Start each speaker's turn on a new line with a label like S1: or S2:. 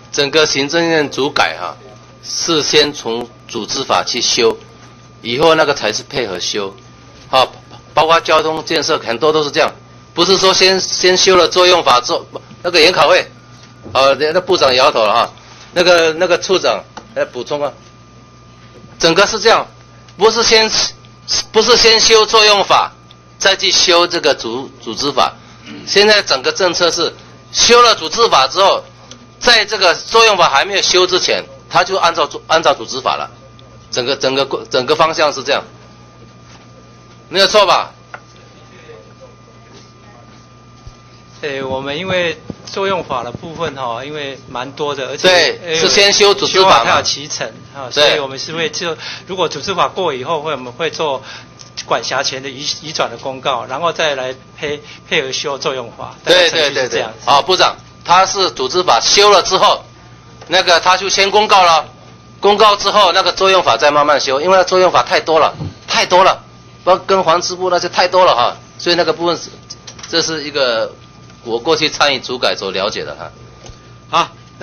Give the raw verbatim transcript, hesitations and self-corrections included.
S1: 整个行政院主改哈、啊，是先从组织法去修，以后那个才是配合修，好、啊，包括交通建设很多都是这样，不是说先先修了作用法之后，那个研考会，呃、啊，那部长摇头了哈，那个那个处长来补充啊，整个是这样，不是先不是先修作用法，再去修这个组组织法，现在整个政策是修了组织法之后。在这个作用法还没有修之前，他就按照按照组织法了，整个整个整个方向是这样，没有错吧？
S2: 对，我们因为作用法的部分哈，因为蛮多的，而且
S1: 对是先修组织法嘛，
S2: 它有期程啊，所以我们是会就如果组织法过以后，会我们会做管辖权的移移转的公告，然后再来配配合修作用法。
S1: 对对对对，好，部长。他是组织法修了之后，那个他就先公告了，公告之后那个作用法再慢慢修，因为作用法太多了，太多了，包括跟环支部那些太多了哈，所以那个部分是，这是一个我过去参与主改所了解的哈。
S3: 好。